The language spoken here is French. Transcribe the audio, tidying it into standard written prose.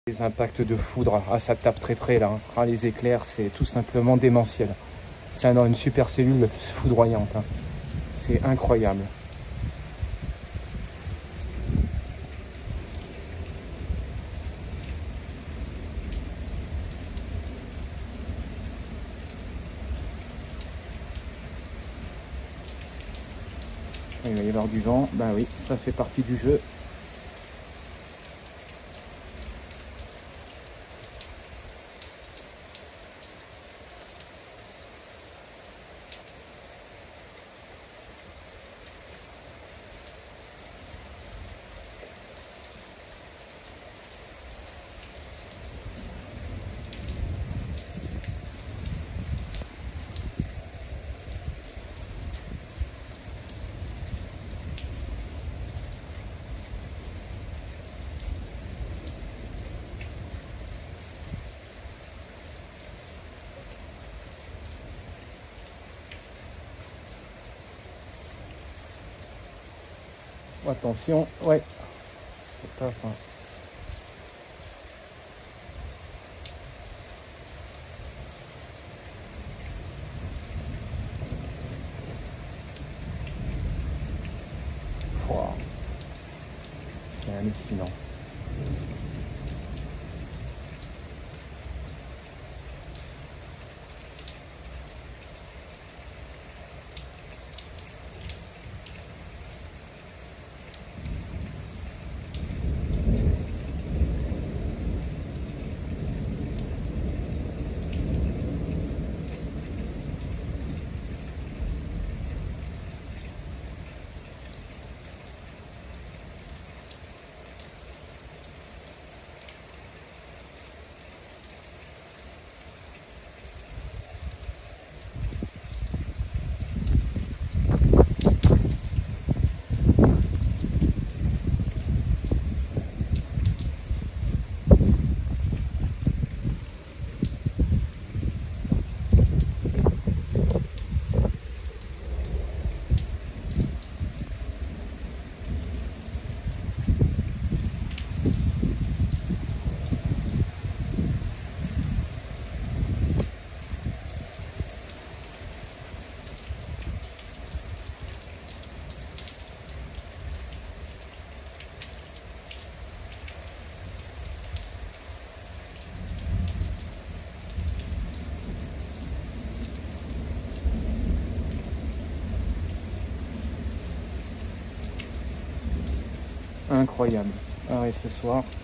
Les impacts de foudre, ah, ça tape très près là, hein. Ah, les éclairs, c'est tout simplement démentiel. C'est une super cellule foudroyante, hein. C'est incroyable. Il va y avoir du vent, ben oui, ça fait partie du jeu. Attention, ouais. Pas, enfin. C'est hallucinant. Incroyable. Ah oui, ce soir.